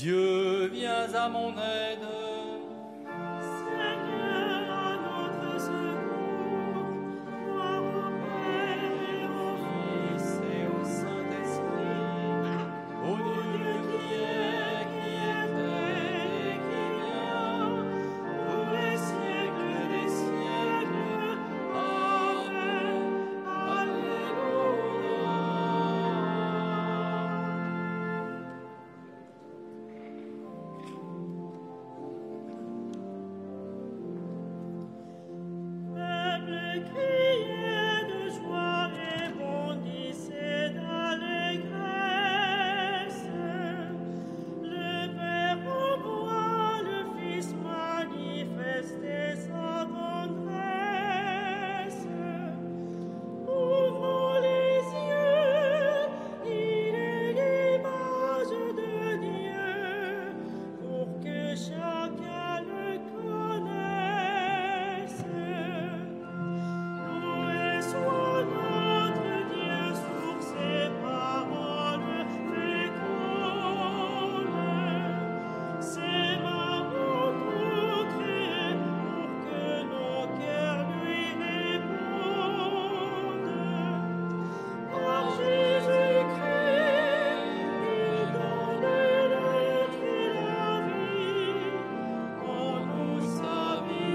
Dieu, viens à mon aide. Seigneur, à notre secours, gloire au Père et au Fils et au Saint-Esprit, au Dieu qui est, qui était et qui vient, pour les siècles des siècles. Amen. Alléluia. Peuple, criez de joie et bondissez d'allégresse. Le Père envoie le Fils manifester sa tendresse. Ouvrons les yeux, il est l'image de Dieu, pour que chacun le connaisse. Loué soit notre Dieu sur ses paroles fécondes. Ses mains ont tout créé pour que nos cœurs lui répondent. Par Jésus-Christ, il donne l'être et la vie, en nous sa vie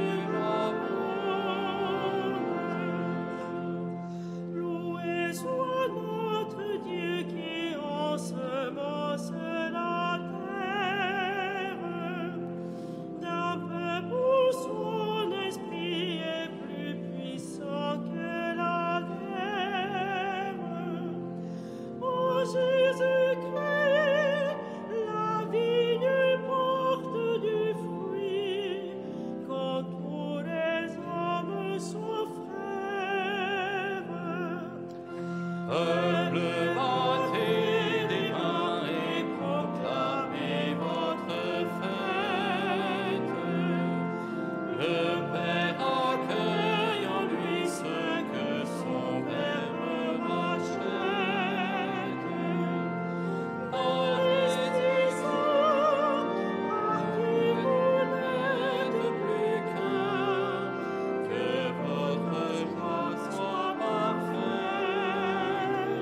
surabonde. Loué soit notre Dieu qui ensemence la terre, d'un peuple où son esprit est plus puissant que la guerre. En Jésus-Christ, la vigne porte du fruit, quand tous les hommes sont frères. Peuple, battez des mains et proclamez votre fête. Le Père accueille en lui ce que son Verbe rachète. Allez-y, saints, à qui vous n'êtes plus qu'un, que votre joie soit parfaite.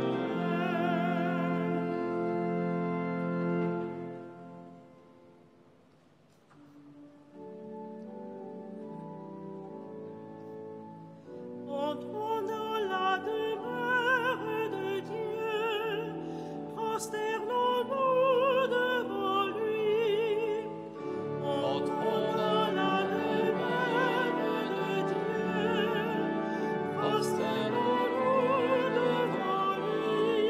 Entrons dans la demeure de Dieu, prosternons-nous devant lui. Entrons dans la demeure de Dieu, prosternons-nous devant lui.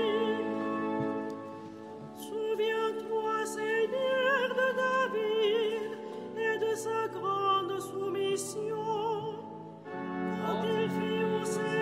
Souviens-toi, Seigneur, de David et de sa grande soumission, quand il fit au Seigneur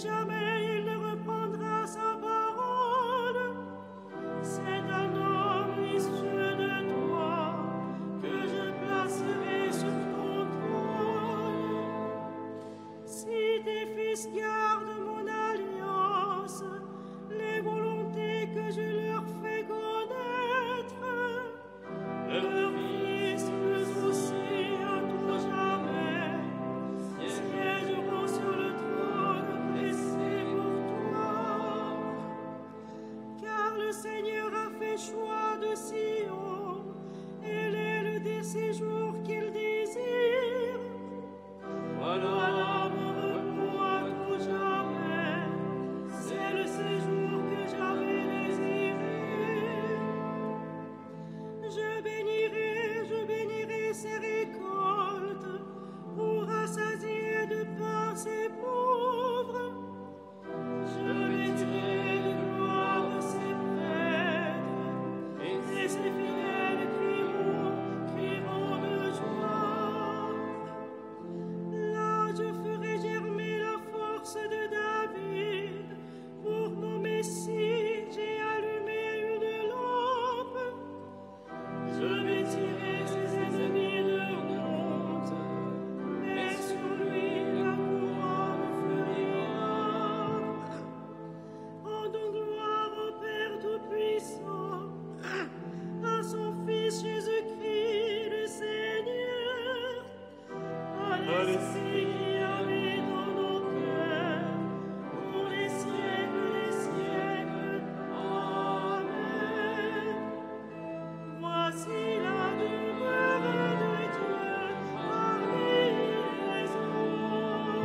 jamais il ne reprendra sa parole. C'est un homme issu de toi que je placerai sur ton trône. Si tes fils gardent mon alliance, les volontés que je leur fais connaître, leurs fils eux aussi à tout jamais siégeront sur le trône pressé pour toi. Car le Seigneur a fait choix de Sion, elle est le des séjours qu'il désire. Voilà mon repos à tout jamais, c'est le séjour que j'avais désiré. Je bénirai ses récoltes pour rassasier de pain ses pauvres. Je vêtirai de gloire ses prêtres, et ses fidèles crieront de joie. Là, je ferai germer la force de David. Pour mon Messie, j'ai allumé une lampe. Je vêtirai ses ennemis de honte, mais sur lui la couronne fleurira. Rendons gloire au Père Tout-Puissant, à son Fils Jésus-Christ le Seigneur, à l'Esprit qui habite dans nos cœurs, pour les siècles des siècles. Amen. Voici la demeure de Dieu parmi les hommes.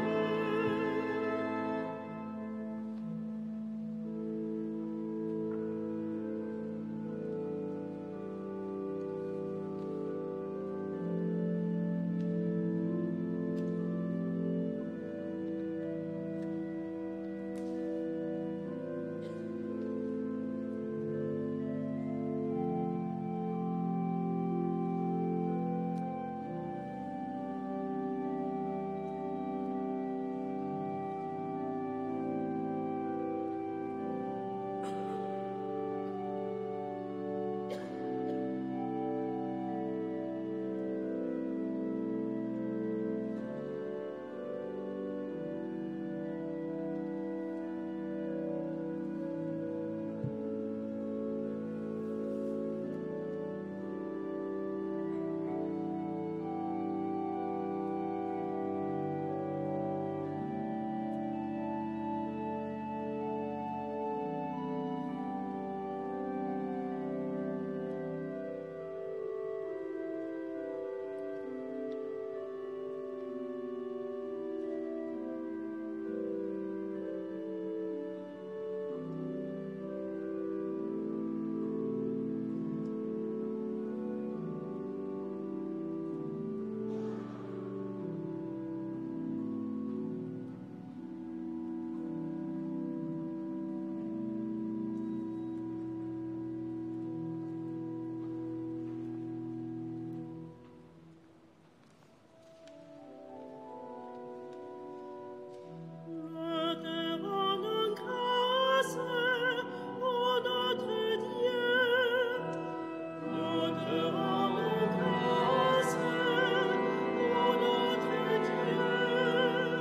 Nous te rendons grâce, ô notre Dieu. Nous te rendons grâce, ô notre Dieu.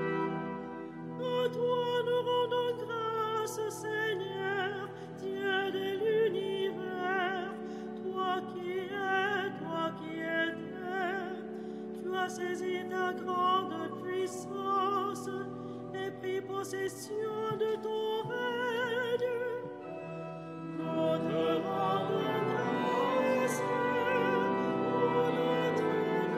À toi nous rendons grâce, Seigneur, Dieu de l'univers. Toi qui étais, tu as saisi ta grande puissance et pris possession de ton règne. Nous te rendons grâce, ô notre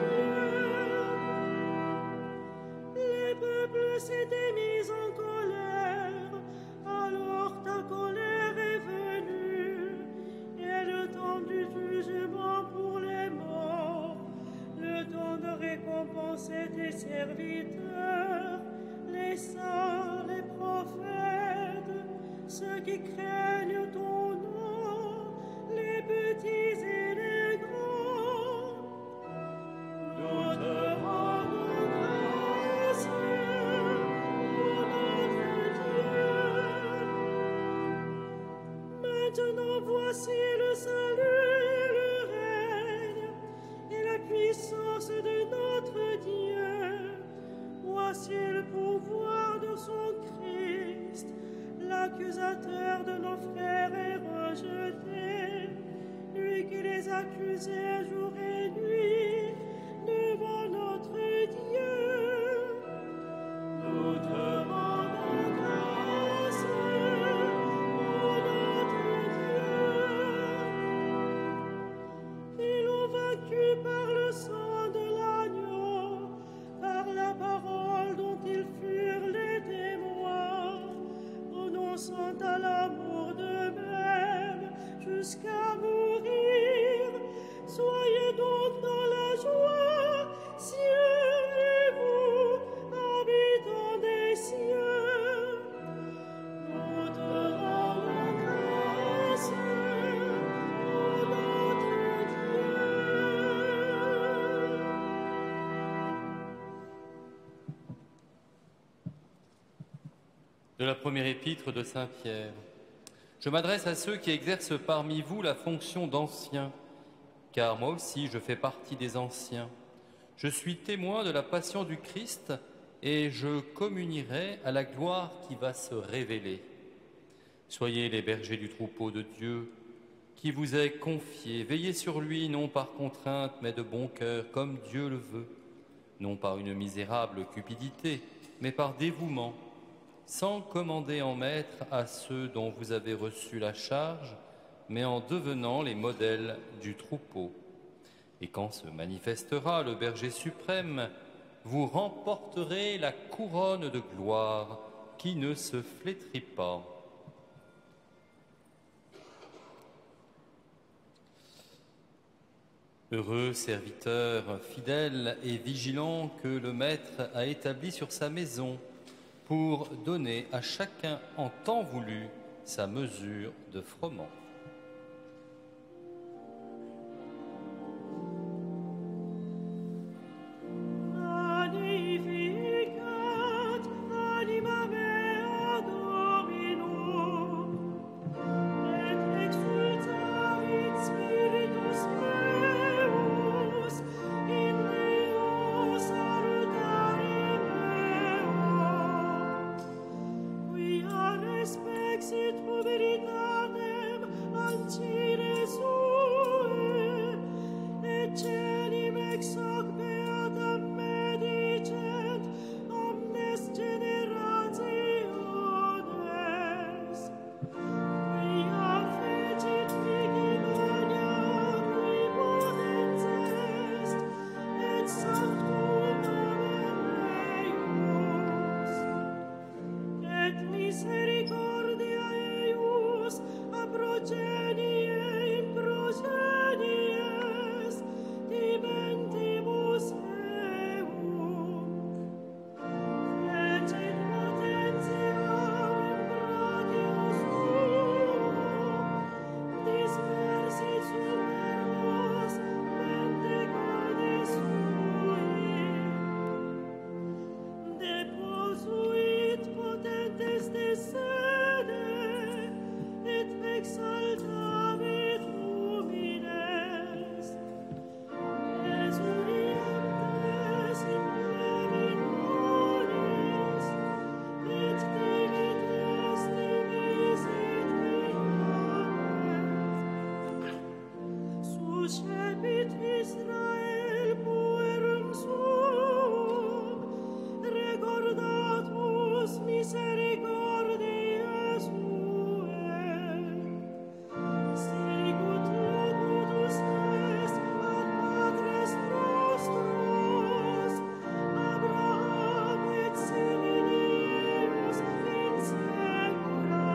Dieu. Les peuples s'étaient mis en colère, alors ta colère est venue, et le temps du jugement pour les morts, le temps de récompenser tes serviteurs, les saints, les prophètes, ceux qui craignent ton nom, les petits et les grands. Nous te rendons grâce, ô notre Voici le salut et le règne et la puissance de notre Dieu. Voici le pouvoir de son Christ. L'accusateur de nos frères est rejeté, lui qui les accusait jour et nuit devant notre Dieu. Nous te rendons grâce, ô notre Dieu. Ils l'ont vaincu par le sang de l'agneau, par la parole dont ils furent les témoins, renonçant à l'amour d'eux-mêmes jusqu'à mourir. Soyez donc dans la joie, cieux et vous, habitants des cieux. Nous te rendons grâce, ô notre Dieu. De la première épître de Saint Pierre. Je m'adresse à ceux qui exercent parmi vous la fonction d'anciens, car moi aussi je fais partie des anciens. Je suis témoin de la passion du Christ et je communierai à la gloire qui va se révéler. Soyez les bergers du troupeau de Dieu qui vous est confié. Veillez sur lui, non par contrainte, mais de bon cœur, comme Dieu le veut, non par une misérable cupidité, mais par dévouement, sans commander en maître à ceux dont vous avez reçu la charge, mais en devenant les modèles du troupeau. Et quand se manifestera le berger suprême, vous remporterez la couronne de gloire qui ne se flétrit pas. Heureux serviteur, fidèle et vigilant que le Maître a établi sur sa maison pour donner à chacun en temps voulu sa mesure de froment. Magnificat anima mea Dominum, et exultavit spiritus meus in Deo salutare meo, quia respexit poveritatem ancire sue, et celim ex hoc beatam medicet omnes generationes, quia fecit vigilania cui potens est, et sanctum nomen eius, et misericordia eius a progenie in progenies diventibus eum. Fecit potentiam in brachio suo, dispersit superbos mente cordis sui. Deposuit potentes de sede, et exaltavit humines. Esurientes in plerinonis, et divites divisit vicanes. Suscepit Israel puerum suum, recordatus misericordiae suae. Sicut locutus est ad patres nostros, Abraham et seminibus in saecula.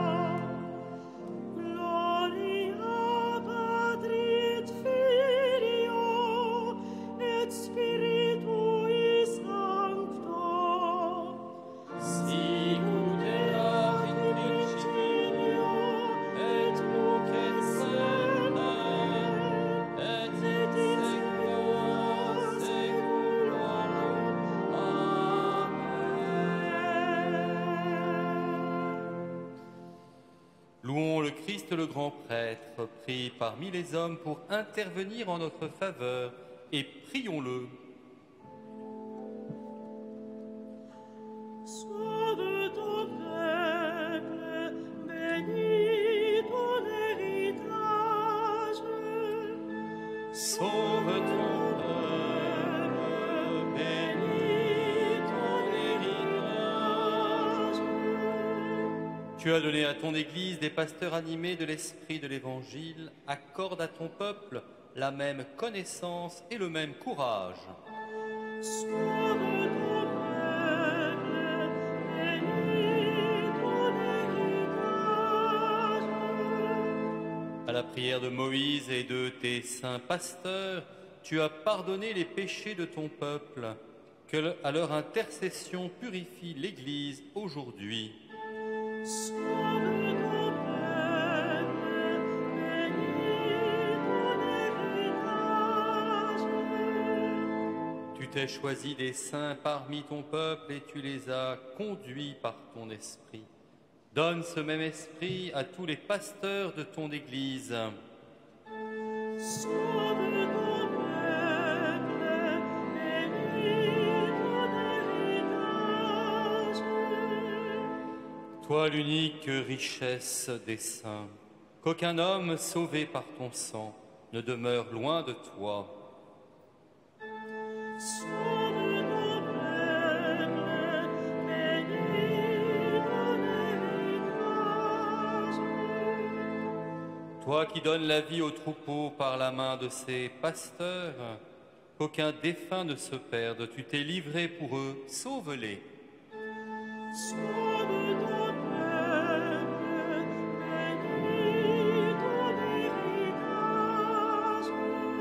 Gloria Patri et Filio et Spiritui Sancto, sicut erat in principio et nunc et semper et in saecula saeculorum. Amen. Louons le Christ Christ le grand prêtre, pris parmi les hommes pour intervenir en notre faveur, et prions-le. Sauve ton peuple, bénis ton héritage. Sauve ton peuple, bénis ton héritage. Tu as donné à ton Église des pasteurs animés de l'esprit de l'Évangile. Accorde à ton peuple la même connaissance et le même courage. Sauve ton peuple, bénis ton héritage. À la prière de Moïse et de tes saints pasteurs, tu as pardonné les péchés de ton peuple, que à leur intercession purifie l'Église aujourd'hui. Sauve ton peuple, bénis ton héritage. Tu t'es choisi des saints parmi ton peuple et tu les as conduits par ton esprit. Donne ce même esprit à tous les pasteurs de ton Église. Sauve ton peuple, bénis ton héritage. Toi l'unique richesse des saints, qu'aucun homme sauvé par ton sang ne demeure loin de toi. Sauve ton peuple, bénis ton héritage. Toi qui donnes la vie aux troupeaux par la main de ces pasteurs, qu'aucun défunt ne se perde, tu t'es livré pour eux, sauve-les. Sauve ton peuple, bénis ton héritage.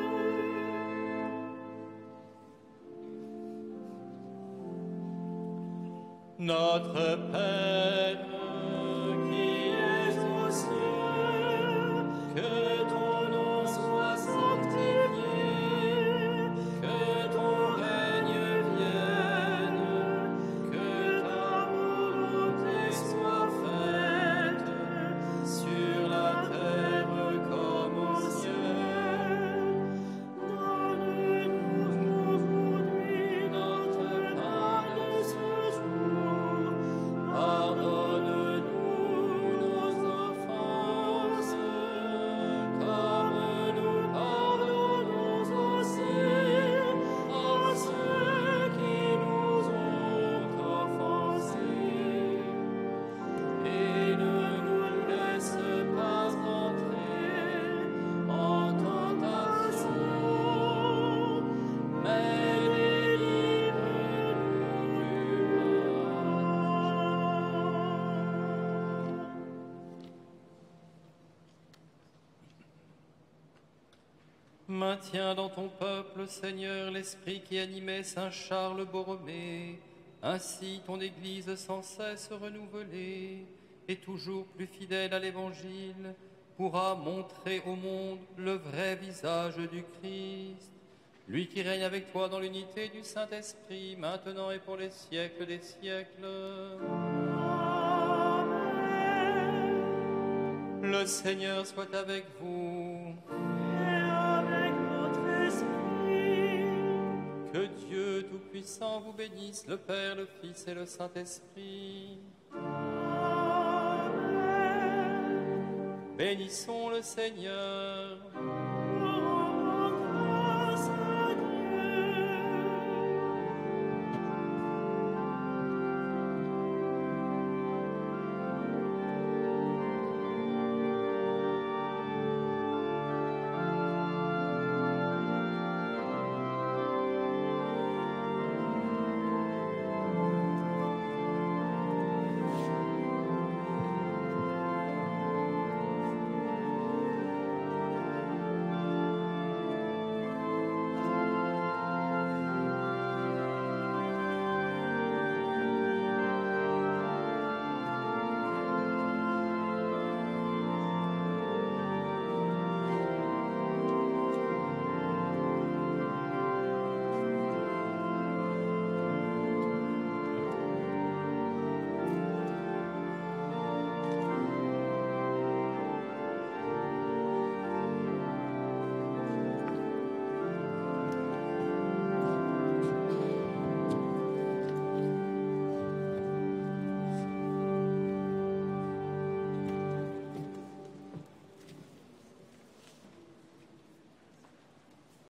Notre Père, qui es aux cieux, que ton nom soit sanctifié, que ton règne vienne, que ta volonté soit faite, sur la terre comme au ciel. Donne-nous aujourd'hui notre pain de ce jour. Pardonne-nous nos offenses, comme nous pardonnons aussi à ceux qui nous ont offensés. Et ne nous laisse pas entrer en tentation, mais délivre-nous du mal. Maintiens dans ton peuple, Seigneur, l'esprit qui animait Saint Charles Borromée. Ainsi ton Église sans cesse renouvelée et toujours plus fidèle à l'Évangile pourra montrer au monde le vrai visage du Christ. Lui qui règne avec toi dans l'unité du Saint-Esprit, maintenant et pour les siècles des siècles. Le Seigneur soit avec vous. Et avec votre esprit. Que Dieu Tout-Puissant vous bénisse, le Père, le Fils et le Saint-Esprit. Amen. Bénissons le Seigneur.